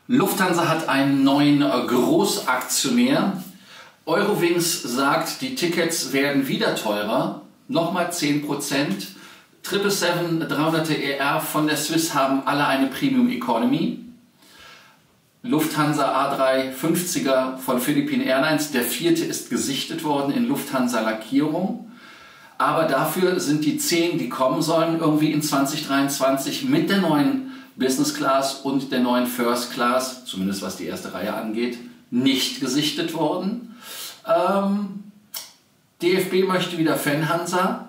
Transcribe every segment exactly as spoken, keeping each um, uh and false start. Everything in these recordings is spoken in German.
Lufthansa hat einen neuen äh, Großaktionär. Eurowings sagt, die Tickets werden wieder teurer, nochmal zehn Prozent. sieben sieben sieben dreihundert E R von der Swiss haben alle eine Premium Economy. Lufthansa A drei fünfziger von Philippine Airlines, der vierte ist gesichtet worden in Lufthansa Lackierung. Aber dafür sind die zehn, die kommen sollen, irgendwie in zwanzig dreiundzwanzig mit der neuen Business Class und der neuen First Class, zumindest was die erste Reihe angeht, nicht gesichtet worden. Ähm, D F B möchte wieder Fanhansa.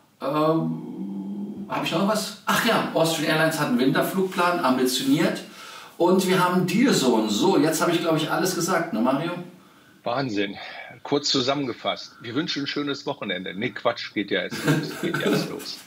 Ähm, Habe ich noch was? Ach ja, Austrian Airlines hat einen Winterflugplan, ambitioniert. Und wir haben Dealzone. So, jetzt habe ich, glaube ich, alles gesagt, ne Mario? Wahnsinn. Kurz zusammengefasst. Wir wünschen ein schönes Wochenende. Nee, Quatsch, geht ja erst los. Geht ja erst los.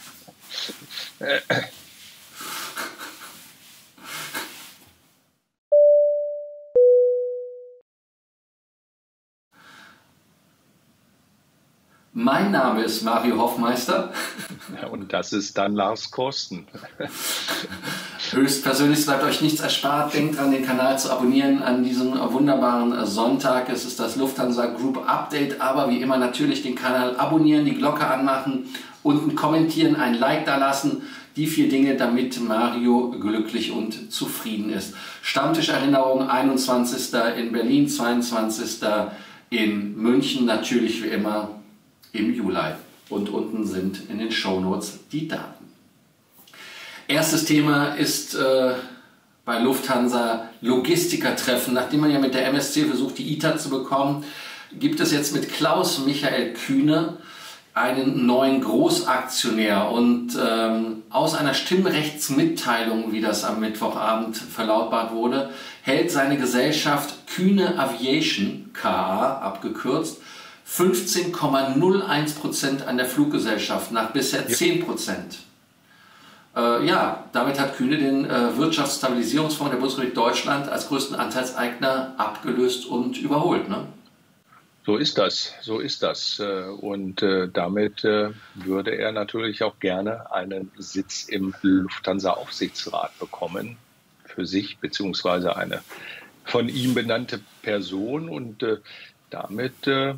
Mein Name ist Mario Hoffmeister. Ja, und das ist dann Lars Korsten. Höchstpersönlich bleibt euch nichts erspart. Denkt dran, den Kanal zu abonnieren an diesem wunderbaren Sonntag. Es ist das Lufthansa Group Update, aber wie immer natürlich den Kanal abonnieren, die Glocke anmachen, unten kommentieren, ein Like da lassen. Die vier Dinge, damit Mario glücklich und zufrieden ist. Stammtischerinnerung, einundzwanzigster in Berlin, zweiundzwanzigster in München, natürlich wie immer im Juli. Und unten sind in den Shownotes die Daten. Erstes Thema ist äh, bei Lufthansa Logistikertreffen. Nachdem man ja mit der M S C versucht, die I T A zu bekommen, gibt es jetzt mit Klaus Michael Kühne einen neuen Großaktionär. Und ähm, aus einer Stimmrechtsmitteilung, wie das am Mittwochabend verlautbart wurde, hält seine Gesellschaft Kühne Aviation, K A abgekürzt, fünfzehn Komma null eins Prozent an der Fluggesellschaft nach bisher zehn Prozent. Äh, ja, damit hat Kühne den äh, Wirtschaftsstabilisierungsfonds der Bundesrepublik Deutschland als größten Anteilseigner abgelöst und überholt. Ne? So ist das, so ist das. Und äh, damit äh, würde er natürlich auch gerne einen Sitz im Lufthansa-Aufsichtsrat bekommen für sich, beziehungsweise eine von ihm benannte Person. Und äh, damit äh,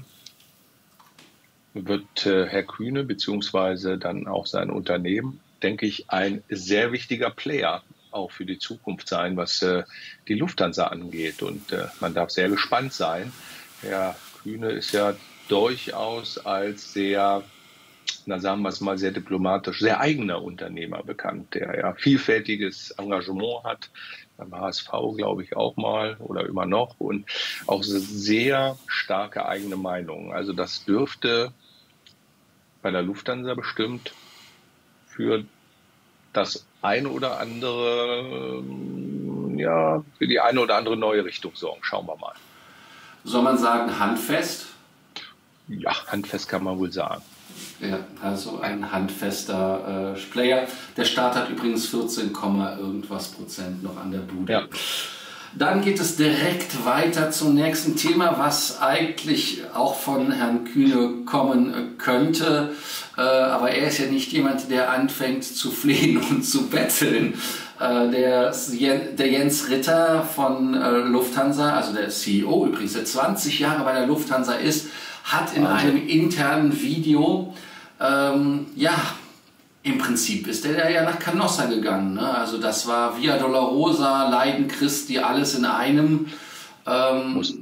wird äh, Herr Kühne, beziehungsweise dann auch sein Unternehmen, denke ich, ein sehr wichtiger Player auch für die Zukunft sein, was äh, die Lufthansa angeht. Und äh, man darf sehr gespannt sein. Herr Kühne ist ja durchaus als sehr, na sagen wir es mal sehr diplomatisch, sehr eigener Unternehmer bekannt, der ja vielfältiges Engagement hat, beim H S V glaube ich auch mal oder immer noch und auch sehr starke eigene Meinung. Also das dürfte bei der Lufthansa bestimmt für das eine oder andere, ja, für die eine oder andere neue Richtung sorgen. Schauen wir mal. Soll man sagen, handfest? Ja, handfest kann man wohl sagen. Ja, also ein handfester äh, Player. Der Staat hat übrigens vierzehn, irgendwas Prozent noch an der Bude. Ja. Dann geht es direkt weiter zum nächsten Thema, was eigentlich auch von Herrn Kühne kommen könnte. Äh, aber er ist ja nicht jemand, der anfängt zu flehen und zu betteln. Äh, der, der Jens Ritter von äh, Lufthansa, also der C E O übrigens, der zwanzig Jahre bei der Lufthansa ist, hat in Wahnsinn. einem internen Video, ähm, ja, im Prinzip ist der ja nach Canossa gegangen. Ne? Also das war Via Dolorosa, Leiden Christi, alles in einem. Ähm, muss,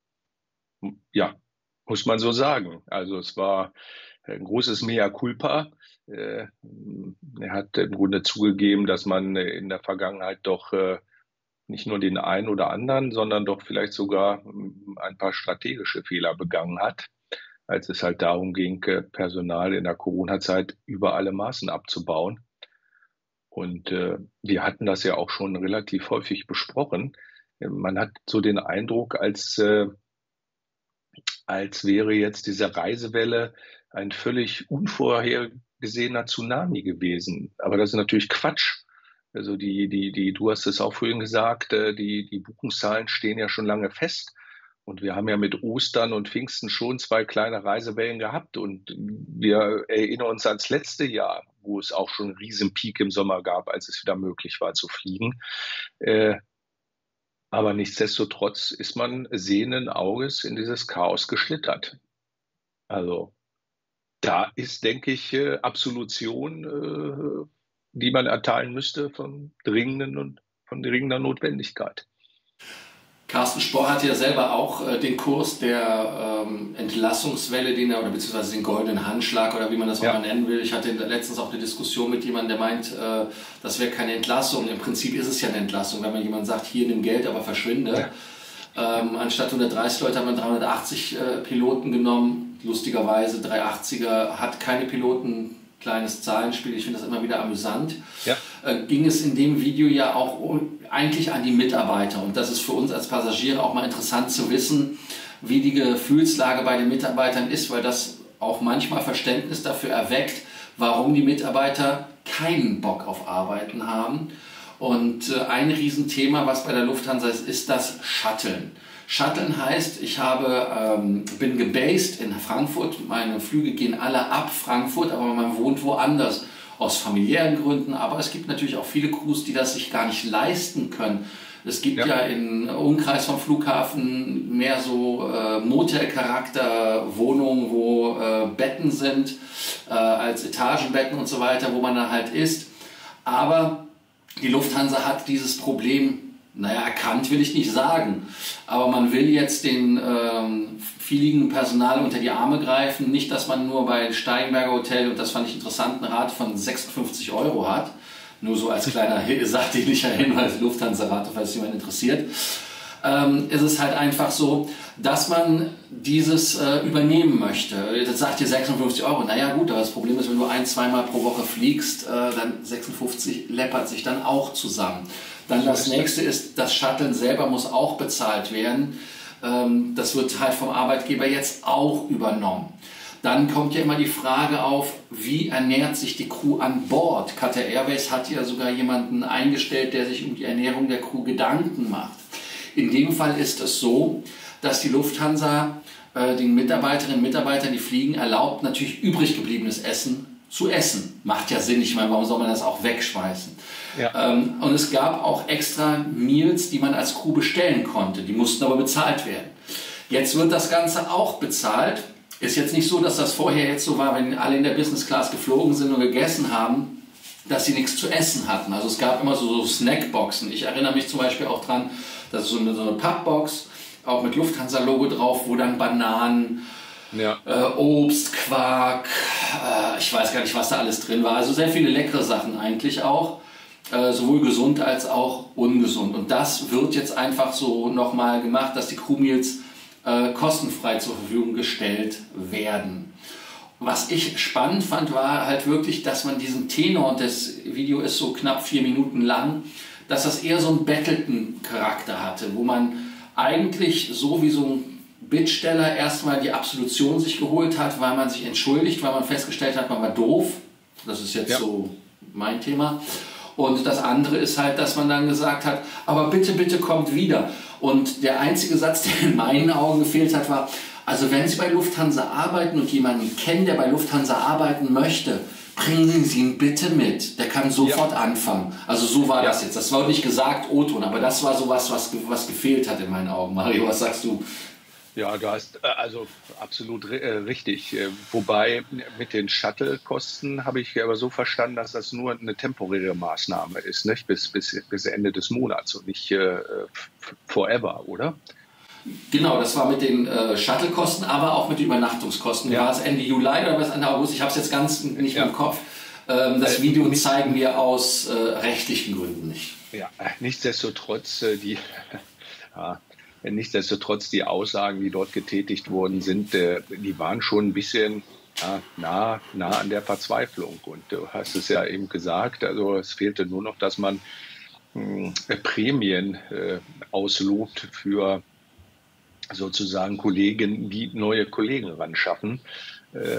ja, muss man so sagen. Also es war ein großes Mea culpa. Äh, er hat im Grunde zugegeben, dass man in der Vergangenheit doch äh, nicht nur den einen oder anderen, sondern doch vielleicht sogar ein paar strategische Fehler begangen hat, als es halt darum ging, Personal in der Corona-Zeit über alle Maßen abzubauen. Und äh, wir hatten das ja auch schon relativ häufig besprochen. Man hat so den Eindruck, als, äh, als wäre jetzt diese Reisewelle ein völlig unvorhergesehener Tsunami gewesen. Aber das ist natürlich Quatsch. Also die, die, die, du hast es auch vorhin gesagt, äh, die, die Buchungszahlen stehen ja schon lange fest. Und wir haben ja mit Ostern und Pfingsten schon zwei kleine Reisewellen gehabt. Und wir erinnern uns ans letzte Jahr, wo es auch schon einen riesen Peak im Sommer gab, als es wieder möglich war zu fliegen. Äh, Aber nichtsdestotrotz ist man sehenden Auges in dieses Chaos geschlittert. Also da ist, denke ich, äh, Absolution, äh, die man erteilen müsste von dringenden und von dringender Notwendigkeit. Carsten Spohr hatte ja selber auch äh, den Kurs der ähm, Entlassungswelle, den er, oder beziehungsweise den goldenen Handschlag oder wie man das auch Ja, mal nennen will. Ich hatte letztens auch eine Diskussion mit jemandem, der meint, äh, das wäre keine Entlassung. Im Prinzip ist es ja eine Entlassung, wenn man jemand sagt, hier nimm Geld, aber verschwinde. ja, Ähm, anstatt hundertdreißig Leute hat man dreihundertachtzig äh, Piloten genommen. Lustigerweise, dreihundertachtziger hat keine Piloten, kleines Zahlenspiel, ich finde das immer wieder amüsant. ja, Äh, ging es in dem Video ja auch um, eigentlich an die Mitarbeiter. Und das ist für uns als Passagiere auch mal interessant zu wissen, wie die Gefühlslage bei den Mitarbeitern ist, weil das auch manchmal Verständnis dafür erweckt, warum die Mitarbeiter keinen Bock auf Arbeiten haben. Und äh, ein Riesenthema, was bei der Lufthansa ist, ist das Shutteln. Shutteln heißt, ich habe, ähm, bin gebased in Frankfurt, meine Flüge gehen alle ab Frankfurt, aber man wohnt woanders, aus familiären Gründen, aber es gibt natürlich auch viele Crews, die das sich gar nicht leisten können. Es gibt ja, ja im Umkreis vom Flughafen mehr so äh, Motelcharakter, Wohnungen, wo äh, Betten sind, äh, als Etagenbetten und so weiter, wo man dann halt ist. Aber die Lufthansa hat dieses Problem, naja, erkannt will ich nicht sagen, aber man will jetzt den ähm, vielen Personal unter die Arme greifen. Nicht, dass man nur bei Steigenberger Hotel, und das fand ich interessant, eine Rate von sechsundfünfzig Euro hat. Nur so als kleiner sachdienlicher Hinweis, Lufthansa-Rate, falls jemand interessiert. Ähm, ist es halt einfach so, dass man dieses äh, übernehmen möchte. Das sagt ihr sechsundfünfzig Euro. Naja gut, aber das Problem ist, wenn du ein-, zweimal pro Woche fliegst, äh, dann sechsundfünfzig läppert sich dann auch zusammen. Dann so das ist nächste das. ist, das Shuttle selber muss auch bezahlt werden. Ähm, das wird halt vom Arbeitgeber jetzt auch übernommen. Dann kommt ja immer die Frage auf, wie ernährt sich die Crew an Bord? Qatar Airways hat ja sogar jemanden eingestellt, der sich um die Ernährung der Crew Gedanken macht. In dem Fall ist es so, dass die Lufthansa äh, den Mitarbeiterinnen und Mitarbeitern, die fliegen, erlaubt, natürlich übrig gebliebenes Essen zu essen. Macht ja Sinn, ich meine, warum soll man das auch wegschmeißen? Ja, Ähm, und es gab auch extra Meals, die man als Crew bestellen konnte. Die mussten aber bezahlt werden. Jetzt wird das Ganze auch bezahlt. Ist jetzt nicht so, dass das vorher jetzt so war, wenn alle in der Business Class geflogen sind und gegessen haben, dass sie nichts zu essen hatten. Also es gab immer so, so Snackboxen. Ich erinnere mich zum Beispiel auch dran, das ist so eine, so eine Pappbox, auch mit Lufthansa-Logo drauf, wo dann Bananen, ja, äh, Obst, Quark, äh, ich weiß gar nicht, was da alles drin war. Also sehr viele leckere Sachen eigentlich auch, äh, sowohl gesund als auch ungesund. Und das wird jetzt einfach so nochmal gemacht, dass die Crewmeals äh, kostenfrei zur Verfügung gestellt werden. Was ich spannend fand, war halt wirklich, dass man diesen Tenor, und das Video ist so knapp vier Minuten lang, dass das eher so einen Battleton-Charakter hatte, wo man eigentlich so wie so ein Bittsteller erstmal die Absolution sich geholt hat, weil man sich entschuldigt, weil man festgestellt hat, man war doof. Das ist jetzt ja. so mein Thema. Und das andere ist halt, dass man dann gesagt hat, aber bitte, bitte kommt wieder. Und der einzige Satz, der in meinen Augen gefehlt hat, war, also wenn Sie bei Lufthansa arbeiten und jemanden kennen, der bei Lufthansa arbeiten möchte, bringen Sie ihn bitte mit. Der kann sofort ja. anfangen. Also so war ja. das jetzt. Das war nicht gesagt, O-Ton, aber das war sowas, was, was gefehlt hat in meinen Augen. Mario, was sagst du? Ja, du hast äh, also absolut äh, richtig. Äh, wobei mit den Shuttle-Kosten habe ich aber so verstanden, dass das nur eine temporäre Maßnahme ist, nicht? Bis, bis, bis Ende des Monats und nicht äh, forever, oder? Genau, das war mit den äh, Shuttle-Kosten, aber auch mit den Übernachtungskosten. Ja. War es Ende Juli oder war es Ende August? Ich habe es jetzt ganz nicht ja. im Kopf. Ähm, das Video zeigen wir aus äh, rechtlichen Gründen nicht. Ja, nichtsdestotrotz äh, die... ja. Nichtsdestotrotz die Aussagen, die dort getätigt worden sind, die waren schon ein bisschen ja, nah, nah an der Verzweiflung. Und du hast es ja eben gesagt, also es fehlte nur noch, dass man mh, Prämien äh, auslobt für sozusagen Kollegen, die neue Kollegen ran schaffen. Äh,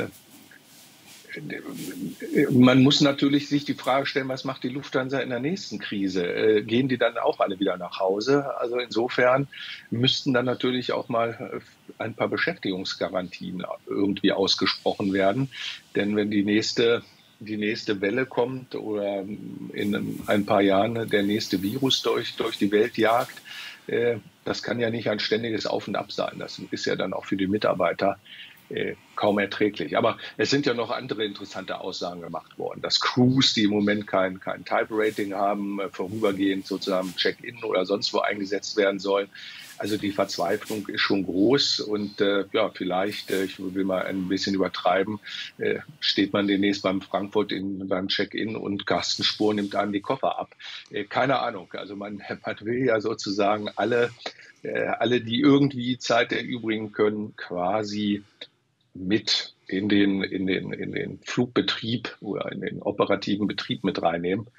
Man muss natürlich sich die Frage stellen, was macht die Lufthansa in der nächsten Krise? Äh, gehen die dann auch alle wieder nach Hause? Also insofern müssten dann natürlich auch mal ein paar Beschäftigungsgarantien irgendwie ausgesprochen werden. Denn wenn die nächste, die nächste Welle kommt oder in ein paar Jahren der nächste Virus durch, durch die Welt jagt, äh, das kann ja nicht ein ständiges Auf und Ab sein. Das ist ja dann auch für die Mitarbeiter äh, kaum erträglich. Aber es sind ja noch andere interessante Aussagen gemacht worden, dass Crews, die im Moment kein, kein Type-Rating haben, äh, vorübergehend sozusagen Check-in oder sonst wo eingesetzt werden sollen. Also die Verzweiflung ist schon groß und äh, ja, vielleicht, äh, ich will mal ein bisschen übertreiben, äh, steht man demnächst beim Frankfurt in, beim Check-in und Carsten Spohr nimmt einem die Koffer ab. Äh, keine Ahnung, also man, man will ja sozusagen alle, äh, alle, die irgendwie Zeit erübrigen können, quasi mit in den, in den, in den Flugbetrieb oder in den operativen Betrieb mit reinnehmen.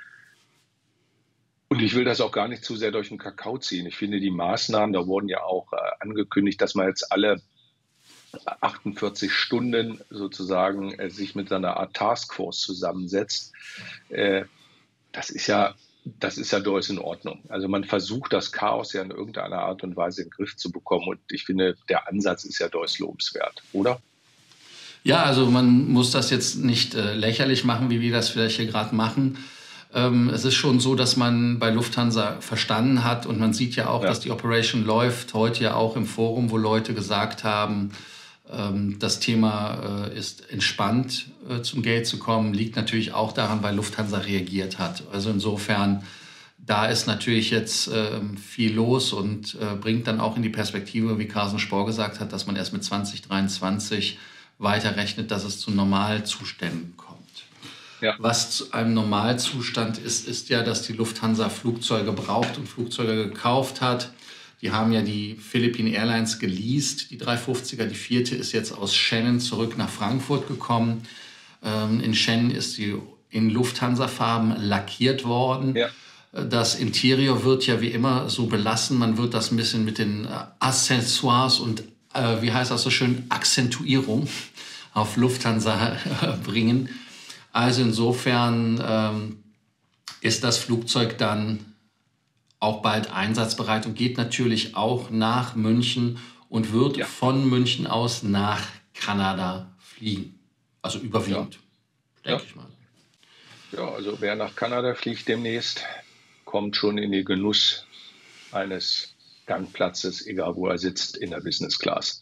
Und ich will das auch gar nicht zu sehr durch den Kakao ziehen. Ich finde die Maßnahmen, da wurden ja auch äh, angekündigt, dass man jetzt alle achtundvierzig Stunden sozusagen äh, sich mit einer Art Taskforce zusammensetzt. Äh, das ist ja, das ist ja durchaus in Ordnung. Also man versucht das Chaos ja in irgendeiner Art und Weise in den Griff zu bekommen. Und ich finde, der Ansatz ist ja durchaus lobenswert, oder? Ja, also man muss das jetzt nicht äh, lächerlich machen, wie wir das vielleicht hier gerade machen. Ähm, es ist schon so, dass man bei Lufthansa verstanden hat und man sieht ja auch, ja. dass die Operation läuft. Heute ja auch im Forum, wo Leute gesagt haben, ähm, das Thema äh, ist entspannt äh, zum Gate zu kommen, liegt natürlich auch daran, weil Lufthansa reagiert hat. Also insofern, da ist natürlich jetzt äh, viel los und äh, bringt dann auch in die Perspektive, wie Carsten Spohr gesagt hat, dass man erst mit zwanzig dreiundzwanzig weiterrechnet, dass es zu Normalzuständen kommt. Ja. Was zu einem Normalzustand ist, ist ja, dass die Lufthansa Flugzeuge braucht und Flugzeuge gekauft hat. Die haben ja die Philippine Airlines geleast, die dreihundertfünfziger. Die vierte ist jetzt aus Shannon zurück nach Frankfurt gekommen. Ähm, in Shannon ist sie in Lufthansa-Farben lackiert worden. Ja. Das Interieur wird ja wie immer so belassen. Man wird das ein bisschen mit den äh, Accessoires und, äh, wie heißt das so schön, Akzentuierung auf Lufthansa äh, bringen. Also insofern ähm, ist das Flugzeug dann auch bald einsatzbereit und geht natürlich auch nach München und wird ja. von München aus nach Kanada fliegen. Also überwiegend, ja. denke ja. ich mal. Ja, also wer nach Kanada fliegt demnächst, kommt schon in den Genuss eines Gangplatzes, egal wo er sitzt, in der Business Class.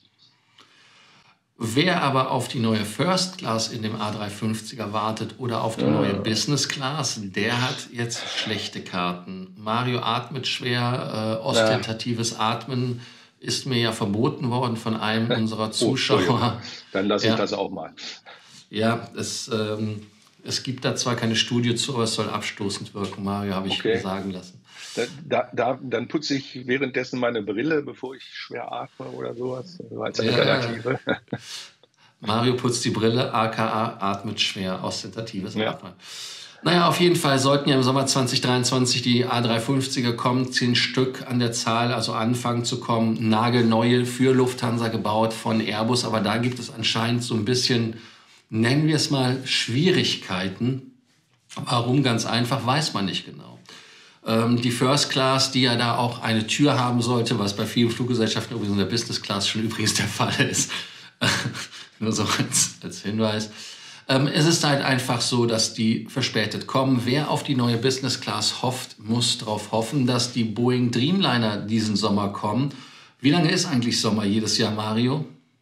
Wer aber auf die neue First Class in dem A dreihundertfünfziger wartet oder auf die ja. neue Business Class, der hat jetzt schlechte Karten. Mario atmet schwer, äh, ostentatives ja. Atmen ist mir ja verboten worden von einem unserer Zuschauer. Oh, dann lasse ich ja. das auch mal. Ja, es, ähm, es gibt da zwar keine Studie zu, aber es soll abstoßend wirken, Mario, habe ich okay. mir sagen lassen. Da, da, da, dann putze ich währenddessen meine Brille, bevor ich schwer atme oder sowas, als Alternative. Ja. Mario putzt die Brille, aka atmet schwer, ostentatives ja. Atmen. Naja, auf jeden Fall sollten ja im Sommer zwanzig dreiundzwanzig die A dreihundertfünfziger kommen, zehn Stück an der Zahl, also anfangen zu kommen, nagelneue für Lufthansa gebaut von Airbus, aber da gibt es anscheinend so ein bisschen, nennen wir es mal, Schwierigkeiten. Warum? Ganz einfach, weiß man nicht genau. Die First Class, die ja da auch eine Tür haben sollte, was bei vielen Fluggesellschaften übrigens in der Business Class schon übrigens der Fall ist. Nur so als, als Hinweis. Ähm, es ist halt einfach so, dass die verspätet kommen. Wer auf die neue Business Class hofft, muss darauf hoffen, dass die Boeing Dreamliner diesen Sommer kommen. Wie lange ist eigentlich Sommer jedes Jahr, Mario?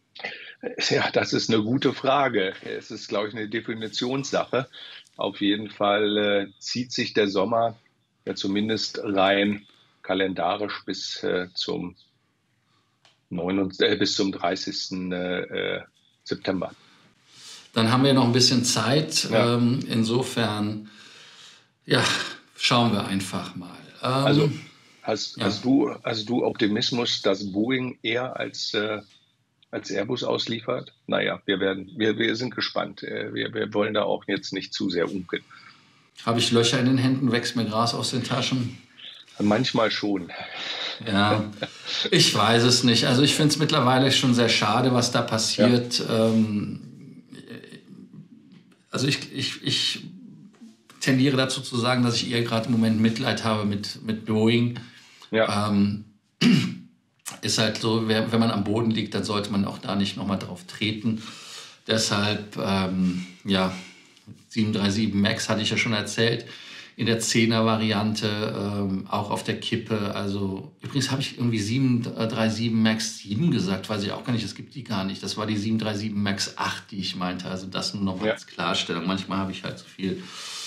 Ja, das ist eine gute Frage. Es ist, glaube ich, eine Definitionssache. Auf jeden Fall äh, zieht sich der Sommer ja zumindest rein kalendarisch bis äh, zum neunundzwanzigsten äh, bis zum dreißigsten Äh, September. Dann haben wir noch ein bisschen Zeit. Ja. Ähm, insofern, ja, schauen wir einfach mal. Ähm, also hast, ja. hast, du, hast du Optimismus, dass Boeing eher als, äh, als Airbus ausliefert? Naja, wir, werden, wir, wir sind gespannt. Wir, wir wollen da auch jetzt nicht zu sehr unkeln. Habe ich Löcher in den Händen? Wächst mir Gras aus den Taschen? Manchmal schon. Ja, ich weiß es nicht. Also ich finde es mittlerweile schon sehr schade, was da passiert. Ja. Ähm, also ich, ich, ich tendiere dazu zu sagen, dass ich eher gerade im Moment Mitleid habe mit, mit Boeing. Ja. Ähm, ist halt so, wenn man am Boden liegt, dann sollte man auch da nicht nochmal drauf treten. Deshalb, ähm, ja, sieben drei sieben Max hatte ich ja schon erzählt, in der Zehner-Variante, ähm, auch auf der Kippe. Also übrigens habe ich irgendwie sieben drei sieben Max sieben gesagt, weiß ich auch gar nicht, es gibt die gar nicht. Das war die sieben drei sieben Max acht, die ich meinte. Also das nur noch mal ja. als Klarstellung. Manchmal habe ich halt so viel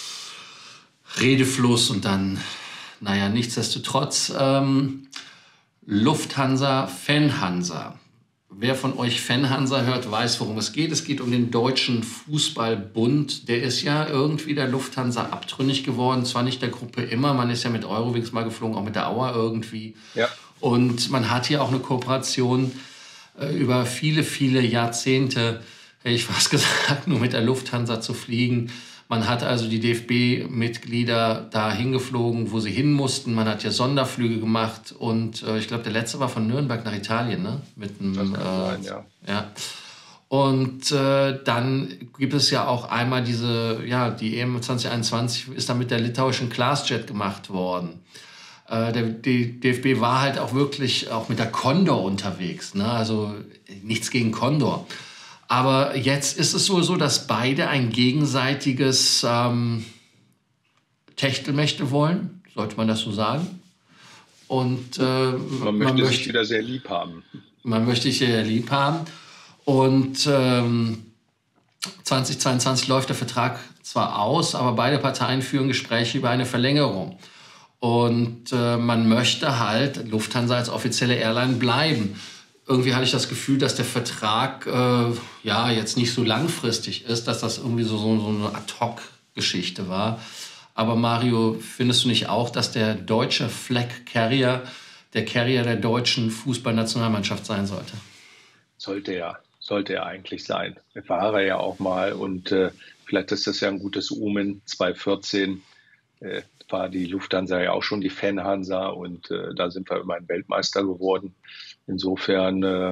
Redefluss und dann, naja, nichtsdestotrotz, ähm, Lufthansa, Fanhansa. Wer von euch Fanhansa hört, weiß, worum es geht. Es geht um den Deutschen Fußballbund. Der ist ja irgendwie der Lufthansa abtrünnig geworden. Zwar nicht der Gruppe immer, man ist ja mit Eurowings mal geflogen, auch mit der Auer irgendwie. Ja. Und man hat hier auch eine Kooperation äh, über viele, viele Jahrzehnte, hätte ich fast gesagt, nur mit der Lufthansa zu fliegen. Man hat also die D F B-Mitglieder da hingeflogen, wo sie hin mussten. Man hat ja Sonderflüge gemacht. Und äh, ich glaube, der letzte war von Nürnberg nach Italien, ne? Mit einem, das kann sein, äh, ja. ja. Und äh, dann gibt es ja auch einmal diese, ja, die E M zwanzig einundzwanzig ist dann mit der litauischen Classjet gemacht worden. Äh, der die D F B war halt auch wirklich auch mit der Condor unterwegs, ne? Also nichts gegen Condor. Aber jetzt ist es wohl so, dass beide ein gegenseitiges ähm, Techtelmächte wollen, sollte man das so sagen. Und, äh, man, möchte man möchte sich wieder sehr lieb haben. Man möchte sich sehr lieb haben. Und ähm, zwanzig zweiundzwanzig läuft der Vertrag zwar aus, aber beide Parteien führen Gespräche über eine Verlängerung. Und äh, man möchte halt Lufthansa als offizielle Airline bleiben. Irgendwie hatte ich das Gefühl, dass der Vertrag äh, ja jetzt nicht so langfristig ist, dass das irgendwie so, so, so eine Ad-Hoc-Geschichte war. Aber Mario, findest du nicht auch, dass der deutsche Flag Carrier der Carrier der deutschen Fußballnationalmannschaft sein sollte? Sollte er, sollte er eigentlich sein. War er ja auch mal und äh, vielleicht ist das ja ein gutes Omen. zwanzig vierzehn äh, war die Lufthansa ja auch schon die Fanhansa und äh, da sind wir immerhin Weltmeister geworden. Insofern äh,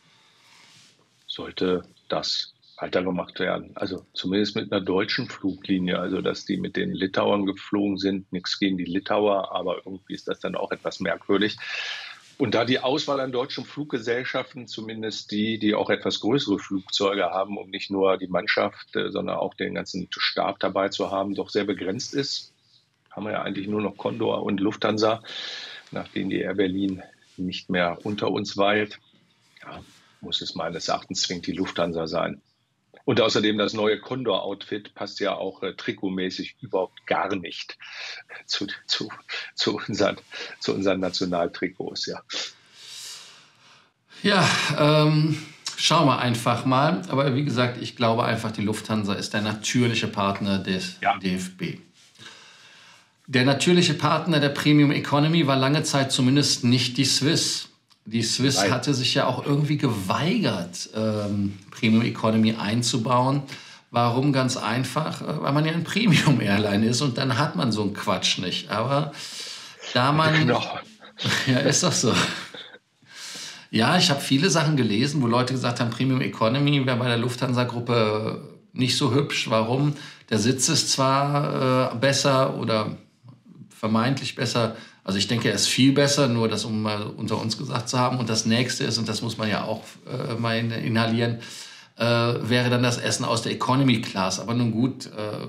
sollte das weitergemacht werden. Also zumindest mit einer deutschen Fluglinie, also dass die mit den Litauern geflogen sind. Nichts gegen die Litauer, aber irgendwie ist das dann auch etwas merkwürdig. Und da die Auswahl an deutschen Fluggesellschaften, zumindest die, die auch etwas größere Flugzeuge haben, um nicht nur die Mannschaft, äh, sondern auch den ganzen Stab dabei zu haben, doch sehr begrenzt ist, haben wir ja eigentlich nur noch Condor und Lufthansa, nachdem die Air Berlin nicht mehr unter uns weilt. Ja, muss es meines Erachtens zwingend die Lufthansa sein. Und außerdem das neue Condor-Outfit passt ja auch äh, trikotmäßig überhaupt gar nicht zu, zu, zu, unseren, zu unseren Nationaltrikots. Ja, ja ähm, schauen wir einfach mal. Aber wie gesagt, ich glaube einfach, die Lufthansa ist der natürliche Partner des ja. D F B. Der natürliche Partner der Premium Economy war lange Zeit zumindest nicht die Swiss. Die Swiss Nein. hatte sich ja auch irgendwie geweigert, ähm, Premium Economy einzubauen. Warum? Ganz einfach, weil man ja ein Premium Airline ist und dann hat man so einen Quatsch nicht. Aber da man... Genau. Ja, ist doch so. Ja, ich habe viele Sachen gelesen, wo Leute gesagt haben, Premium Economy wäre bei der Lufthansa-Gruppe nicht so hübsch. Warum? Der Sitz ist zwar äh, besser oder vermeintlich besser, also ich denke, er ist viel besser, nur das, um mal unter uns gesagt zu haben. Und das Nächste ist, und das muss man ja auch äh, mal inhalieren, äh, wäre dann das Essen aus der Economy Class. Aber nun gut, äh,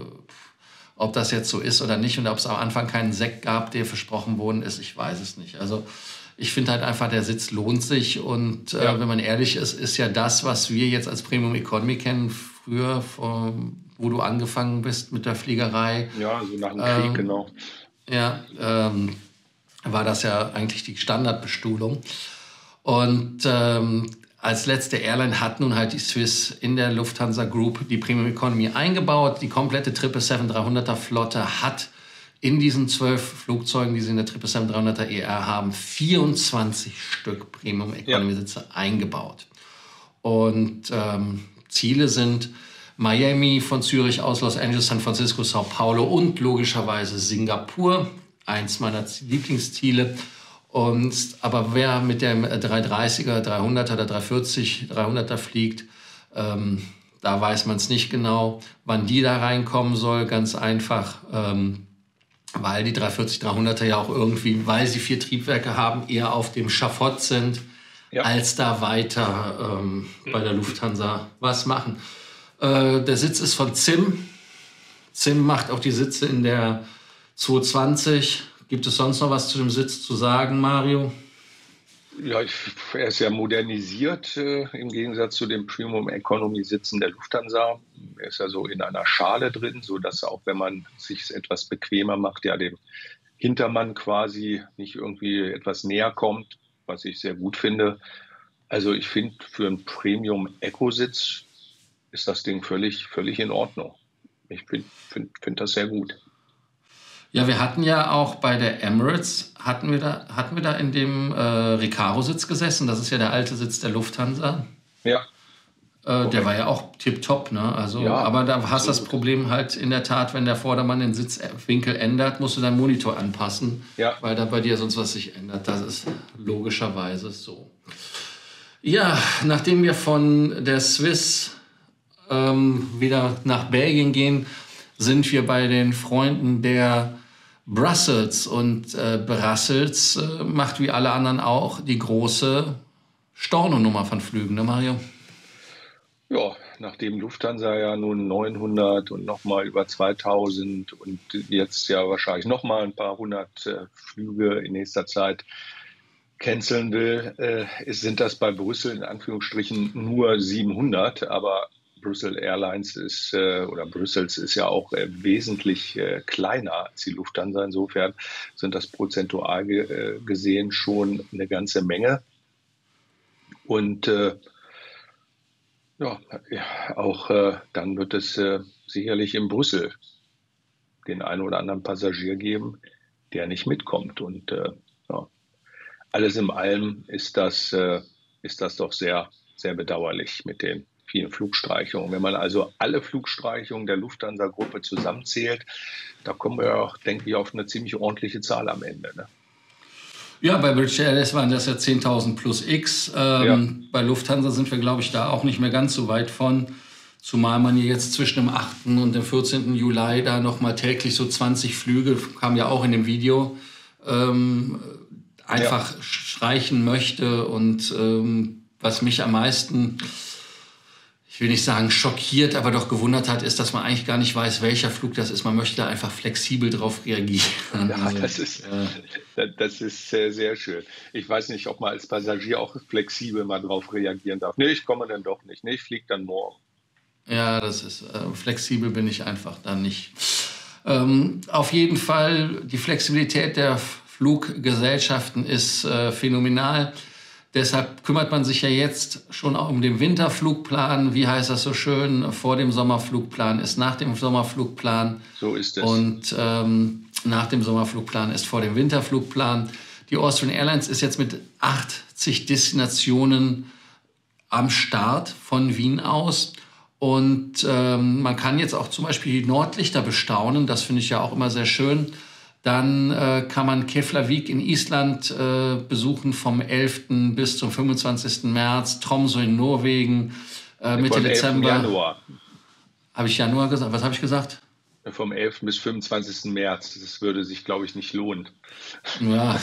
ob das jetzt so ist oder nicht und ob es am Anfang keinen Sekt gab, der versprochen worden ist, ich weiß es nicht. Also ich finde halt einfach, der Sitz lohnt sich. Und äh, ja. wenn man ehrlich ist, ist ja das, was wir jetzt als Premium Economy kennen, früher, vor, wo du angefangen bist mit der Fliegerei. Ja, so nach dem Krieg, ähm, genau. Ja, ähm, war das ja eigentlich die Standardbestuhlung. Und ähm, als letzte Airline hat nun halt die Swiss in der Lufthansa Group die Premium Economy eingebaut. Die komplette sieben sieben sieben dreihunderter Flotte hat in diesen zwölf Flugzeugen, die sie in der sieben sieben sieben dreihunderter E R haben, vierundzwanzig Stück Premium Economy Sitze ja. eingebaut. Und ähm, Ziele sind Miami, von Zürich aus Los Angeles, San Francisco, Sao Paulo und logischerweise Singapur. Eins meiner Lieblingsziele. Und, aber wer mit dem dreihundertdreißiger, dreihunderter oder dreihundertvierzig, dreihunderter fliegt, ähm, da weiß man es nicht genau, wann die da reinkommen soll. Ganz einfach, ähm, weil die dreihundertvierzig, dreihunderter ja auch irgendwie, weil sie vier Triebwerke haben, eher auf dem Schafott sind, ja. als da weiter ähm, bei der Lufthansa was machen. Äh, der Sitz ist von Z I M. Z I M macht auch die Sitze in der zweihundertzwanzig. Gibt es sonst noch was zu dem Sitz zu sagen, Mario? Ja, ich, er ist ja modernisiert äh, im Gegensatz zu den Premium Economy Sitzen der Lufthansa. Er ist ja so in einer Schale drin, so dass auch wenn man sich etwas bequemer macht, ja dem Hintermann quasi nicht irgendwie etwas näher kommt, was ich sehr gut finde. Also ich finde, für einen Premium Eco Sitz ist das Ding völlig, völlig in Ordnung. Ich finde find, find das sehr gut. Ja, wir hatten ja auch bei der Emirates, hatten wir da, hatten wir da in dem äh, Recaro-Sitz gesessen. Das ist ja der alte Sitz der Lufthansa. Ja. Äh, der war ja auch tipptopp, ne? Also, Ja, aber da hast du das absolut. Problem halt in der Tat, wenn der Vordermann den Sitzwinkel ändert, musst du deinen Monitor anpassen, Ja. weil da bei dir sonst was sich ändert. Das ist logischerweise so. Ja, nachdem wir von der Swiss ähm, wieder nach Belgien gehen, sind wir bei den Freunden der Brussels. Und äh, Brussels äh, macht wie alle anderen auch die große Stornonummer von Flügen, ne Mario? Ja, nachdem Lufthansa ja nun neunhundert und nochmal über zweitausend und jetzt ja wahrscheinlich nochmal ein paar hundert äh, Flüge in nächster Zeit canceln will, äh, ist, sind das bei Brüssel in Anführungsstrichen nur siebenhundert, aber Brussels Airlines ist äh, oder Brussels ist ja auch äh, wesentlich äh, kleiner als die Lufthansa. Insofern sind das prozentual ge äh, gesehen schon eine ganze Menge. Und äh, ja, ja, auch äh, dann wird es äh, sicherlich in Brüssel den einen oder anderen Passagier geben, der nicht mitkommt. Und äh, ja, alles in allem ist das, äh, ist das doch sehr, sehr bedauerlich mit den vielen Flugstreichungen. Wenn man also alle Flugstreichungen der Lufthansa-Gruppe zusammenzählt, da kommen wir auch, denke ich, auf eine ziemlich ordentliche Zahl am Ende. Ne? Ja, bei British Airways waren das ja zehntausend plus X. Ähm, ja. Bei Lufthansa sind wir, glaube ich, da auch nicht mehr ganz so weit von. Zumal man jetzt zwischen dem achten und dem vierzehnten Juli da nochmal täglich so zwanzig Flüge, kam ja auch in dem Video, ähm, einfach ja. streichen möchte. Und ähm, was mich am meisten, ich will nicht sagen schockiert, aber doch gewundert hat, ist, dass man eigentlich gar nicht weiß, welcher Flug das ist. Man möchte da einfach flexibel drauf reagieren. Ja, das ist, äh, das ist sehr, sehr schön. Ich weiß nicht, ob man als Passagier auch flexibel mal drauf reagieren darf. Nee, ich komme dann doch nicht. Nee, ich fliege dann morgen. Ja, das ist, äh, flexibel bin ich einfach dann nicht. Ähm, auf jeden Fall, die Flexibilität der Fluggesellschaften ist äh, phänomenal. Deshalb kümmert man sich ja jetzt schon auch um den Winterflugplan. Wie heißt das so schön? Vor dem Sommerflugplan ist nach dem Sommerflugplan. So ist es. Und ähm, nach dem Sommerflugplan ist vor dem Winterflugplan. Die Austrian Airlines ist jetzt mit achtzig Destinationen am Start von Wien aus. Und ähm, man kann jetzt auch zum Beispiel die Nordlichter bestaunen. Das finde ich ja auch immer sehr schön. Dann äh, kann man Keflavik in Island äh, besuchen vom elften bis zum fünfundzwanzigsten März, Tromsø in Norwegen, äh, Mitte Dezember. Januar. Habe ich Januar gesagt? Was habe ich gesagt? Vom elften bis fünfundzwanzigsten März. Das würde sich, glaube ich, nicht lohnen. Ja.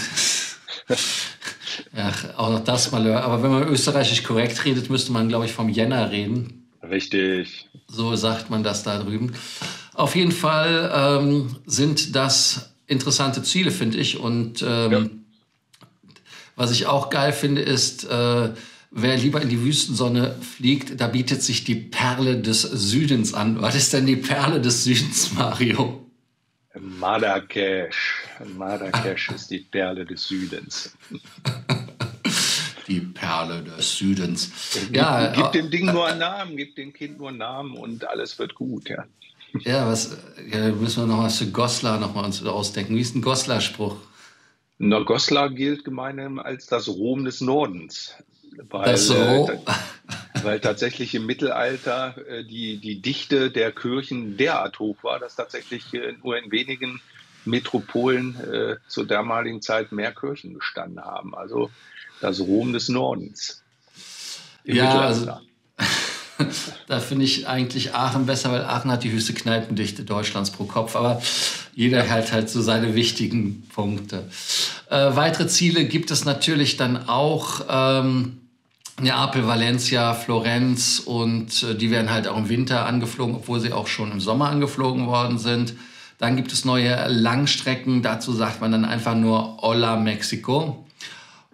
Ja, auch das mal. Aber wenn man österreichisch korrekt redet, müsste man, glaube ich, vom Jänner reden. Richtig. So sagt man das da drüben. Auf jeden Fall ähm, sind das interessante Ziele, finde ich. Und ähm, ja. was ich auch geil finde, ist, äh, wer lieber in die Wüstensonne fliegt, da bietet sich die Perle des Südens an. Was ist denn die Perle des Südens, Mario? Marrakesch. Marrakesch ist die Perle des Südens. Die Perle des Südens. Gib, ja, gib dem Ding nur einen Namen, gib dem Kind nur einen Namen und alles wird gut, ja. Ja, was, ja, müssen wir noch was für Goslar noch mal uns ausdenken. Wie ist ein Goslar-Spruch? Na, Goslar gilt gemeinhin als das Rom des Nordens. Weil, das Rom? Äh, weil tatsächlich im Mittelalter äh, die, die Dichte der Kirchen derart hoch war, dass tatsächlich äh, nur in wenigen Metropolen äh, zur damaligen Zeit mehr Kirchen gestanden haben. Also das Rom des Nordens. Im ja, Mittelalter. Also da finde ich eigentlich Aachen besser, weil Aachen hat die höchste Kneipendichte Deutschlands pro Kopf. Aber jeder hat halt so seine wichtigen Punkte. Äh, weitere Ziele gibt es natürlich dann auch. Ähm, Neapel, Valencia, Florenz und äh, die werden halt auch im Winter angeflogen, obwohl sie auch schon im Sommer angeflogen worden sind. Dann gibt es neue Langstrecken. Dazu sagt man dann einfach nur Hola Mexico.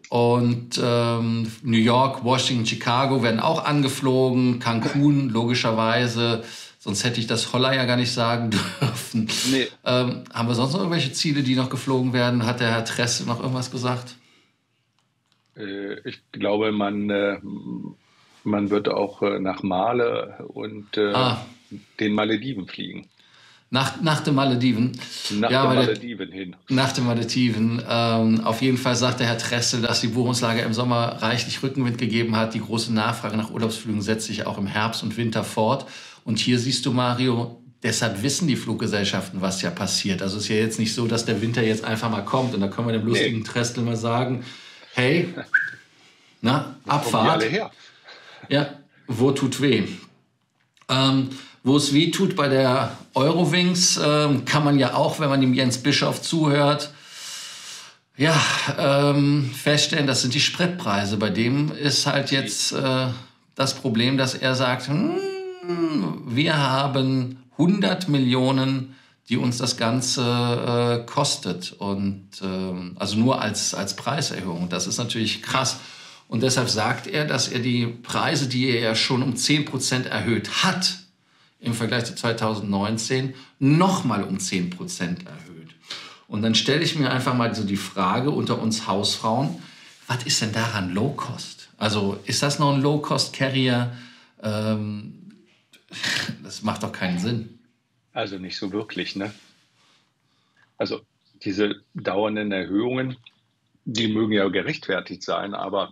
Und ähm, New York, Washington, Chicago werden auch angeflogen. Cancun, logischerweise. Sonst hätte ich das Holler ja gar nicht sagen dürfen. Nee. Ähm, haben wir sonst noch irgendwelche Ziele, die noch geflogen werden? Hat der Herr Tresse noch irgendwas gesagt? Äh, ich glaube, man, äh, man wird auch äh, nach Male und äh, ah. den Malediven fliegen. Nach, nach den Malediven. Nach ja, den Malediven der, hin. Nach den Malediven. Ähm, auf jeden Fall sagt der Herr Tressel, dass die Buchungslage im Sommer reichlich Rückenwind gegeben hat. Die große Nachfrage nach Urlaubsflügen setzt sich auch im Herbst und Winter fort. Und hier siehst du, Mario, deshalb wissen die Fluggesellschaften, was ja passiert. Also es ist ja jetzt nicht so, dass der Winter jetzt einfach mal kommt. Und da können wir dem lustigen nee. Tressel mal sagen, hey, na, Abfahrt. Alle her. Ja, wo tut weh? Ähm, Wo es weh tut bei der Eurowings, ähm, kann man ja auch, wenn man dem Jens Bischof zuhört, ja, ähm, feststellen, das sind die Spritpreise. Bei dem ist halt jetzt äh, das Problem, dass er sagt, hm, wir haben hundert Millionen, die uns das Ganze äh, kostet. Und ähm, also nur als, als Preiserhöhung. Das ist natürlich krass. Und deshalb sagt er, dass er die Preise, die er ja schon um zehn Prozent erhöht hat, im Vergleich zu zweitausendneunzehn nochmal um zehn Prozent erhöht. Und dann stelle ich mir einfach mal so die Frage unter uns Hausfrauen, was ist denn daran Low-Cost? Also ist das noch ein Low-Cost-Carrier? Ähm, das macht doch keinen Sinn. Also nicht so wirklich, ne? Also diese dauernden Erhöhungen, die mögen ja gerechtfertigt sein, aber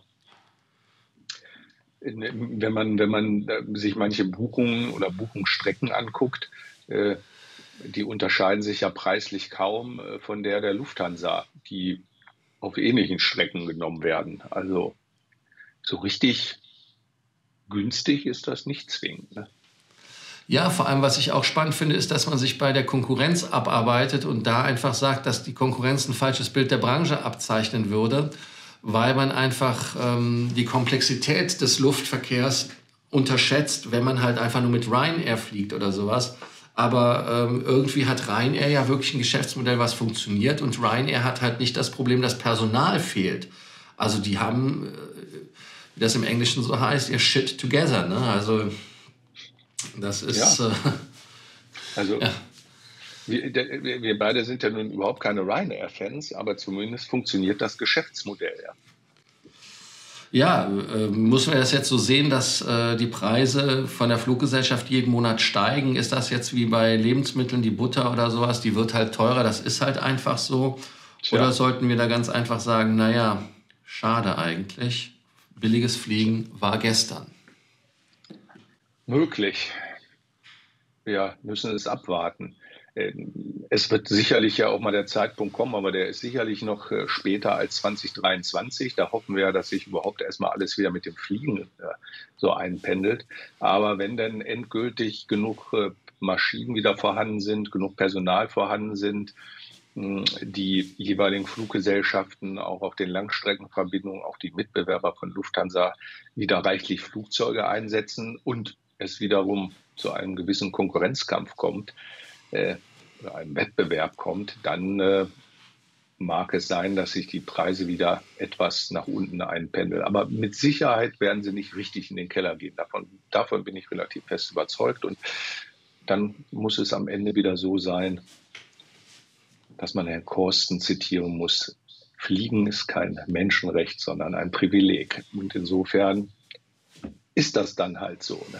wenn man, wenn man sich manche Buchungen oder Buchungsstrecken anguckt, äh, die unterscheiden sich ja preislich kaum äh, von der der Lufthansa, die auf ähnlichen Strecken genommen werden. Also so richtig günstig ist das nicht zwingend. Ne? Ja, vor allem, was ich auch spannend finde, ist, dass man sich bei der Konkurrenz abarbeitet und da einfach sagt, dass die Konkurrenz ein falsches Bild der Branche abzeichnen würde, weil man einfach ähm, die Komplexität des Luftverkehrs unterschätzt, wenn man halt einfach nur mit Ryanair fliegt oder sowas. Aber ähm, irgendwie hat Ryanair ja wirklich ein Geschäftsmodell, was funktioniert. Und Ryanair hat halt nicht das Problem, dass Personal fehlt. Also die haben, äh, wie das im Englischen so heißt, ihr Shit together. Ne? Also das ist... Ja. Äh, also... ja. Wir, wir beide sind ja nun überhaupt keine Ryanair-Fans, aber zumindest funktioniert das Geschäftsmodell ja. Ja, äh, muss man das jetzt so sehen, dass äh, die Preise von der Fluggesellschaft jeden Monat steigen? Ist das jetzt wie bei Lebensmitteln, die Butter oder sowas, die wird halt teurer, das ist halt einfach so? Tja. Oder sollten wir da ganz einfach sagen, naja, schade eigentlich, billiges Fliegen war gestern? Möglich. Wir müssen es abwarten. Es wird sicherlich ja auch mal der Zeitpunkt kommen, aber der ist sicherlich noch später als zwanzig dreiundzwanzig. Da hoffen wir ja, dass sich überhaupt erstmal alles wieder mit dem Fliegen so einpendelt. Aber wenn dann endgültig genug Maschinen wieder vorhanden sind, genug Personal vorhanden sind, die jeweiligen Fluggesellschaften auch auf den Langstreckenverbindungen, auch die Mitbewerber von Lufthansa wieder reichlich Flugzeuge einsetzen und es wiederum zu einem gewissen Konkurrenzkampf kommt, äh, einem Wettbewerb kommt, dann äh, mag es sein, dass sich die Preise wieder etwas nach unten einpendeln. Aber mit Sicherheit werden sie nicht richtig in den Keller gehen. Davon, davon bin ich relativ fest überzeugt. Und dann muss es am Ende wieder so sein, dass man Herrn Korsten zitieren muss. Fliegen ist kein Menschenrecht, sondern ein Privileg. Und insofern ist das dann halt so, ne?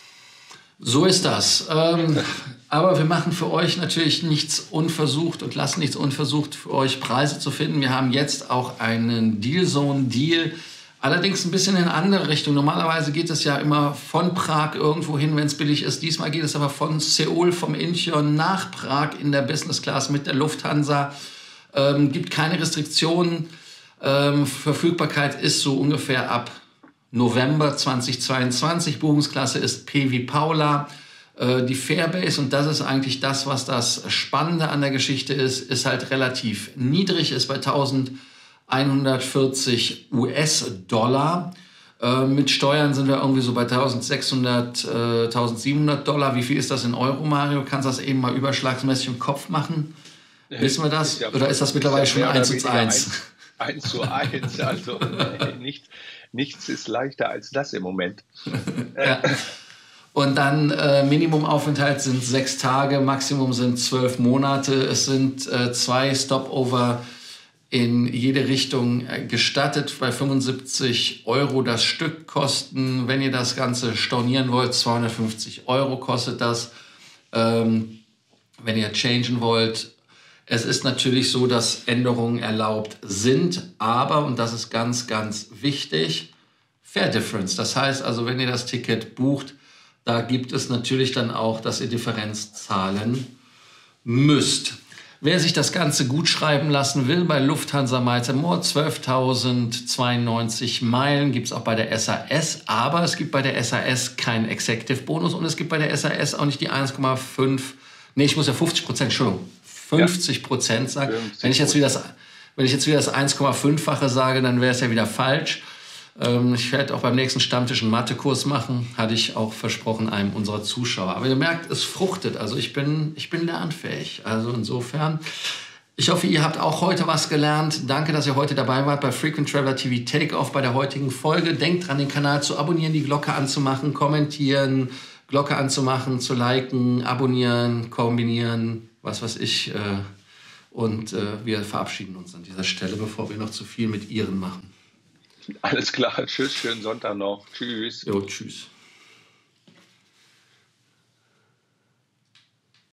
So ist das. Ähm, aber wir machen für euch natürlich nichts unversucht und lassen nichts unversucht, für euch Preise zu finden. Wir haben jetzt auch einen Dealzone-Deal, allerdings ein bisschen in eine andere Richtung. Normalerweise geht es ja immer von Prag irgendwo hin, wenn es billig ist. Diesmal geht es aber von Seoul, vom Incheon nach Prag in der Business Class mit der Lufthansa. Ähm, gibt keine Restriktionen. Ähm, Verfügbarkeit ist so ungefähr ab November zweitausendzweiundzwanzig. Buchungsklasse ist P wie Paula. Äh, die Fairbase, und das ist eigentlich das, was das Spannende an der Geschichte ist, ist halt relativ niedrig, ist bei eintausendeinhundertvierzig US-Dollar. Äh, mit Steuern sind wir irgendwie so bei eintausendsechshundert, äh, eintausendsiebenhundert Dollar. Wie viel ist das in Euro, Mario? Kannst du das eben mal überschlagsmäßig im Kopf machen? Wissen wir das? Ist ja, oder ist das mittlerweile schon eins zu eins? eins zu eins. Also nichts, nichts ist leichter als das im Moment. Ja. Und dann äh, Minimumaufenthalt sind sechs Tage, Maximum sind zwölf Monate. Es sind äh, zwei Stopover in jede Richtung äh, gestattet. Bei fünfundsiebzig Euro das Stück kosten. Wenn ihr das Ganze stornieren wollt, zweihundertfünfzig Euro kostet das. Ähm, wenn ihr changen wollt, es ist natürlich so, dass Änderungen erlaubt sind, aber, und das ist ganz, ganz wichtig, Fare Difference. Das heißt also, wenn ihr das Ticket bucht, da gibt es natürlich dann auch, dass ihr Differenz zahlen müsst. Wer sich das Ganze gut schreiben lassen will, bei Lufthansa Miles and More, zwölftausendzweiundneunzig Meilen, gibt es auch bei der S A S, aber es gibt bei der S A S keinen Executive-Bonus und es gibt bei der S A S auch nicht die eins Komma fünf, nee, ich muss ja fünfzig Prozent, Entschuldigung, fünfzig Prozent sagen. Wenn ich jetzt wieder das, wenn ich jetzt wieder das eins Komma fünf-fache sage, dann wäre es ja wieder falsch. Ähm, ich werde auch beim nächsten Stammtisch einen Mathekurs machen, hatte ich auch versprochen einem unserer Zuschauer. Aber ihr merkt, es fruchtet. Also ich bin, ich bin lernfähig. Also insofern, ich hoffe, ihr habt auch heute was gelernt. Danke, dass ihr heute dabei wart bei Frequent Traveler T V Takeoff bei der heutigen Folge. Denkt dran, den Kanal zu abonnieren, die Glocke anzumachen, kommentieren, Glocke anzumachen, zu liken, abonnieren, kombinieren, was weiß ich. Äh, und äh, wir verabschieden uns an dieser Stelle, bevor wir noch zu viel mit Ihren machen. Alles klar. Tschüss, schönen Sonntag noch. Tschüss. Jo, tschüss.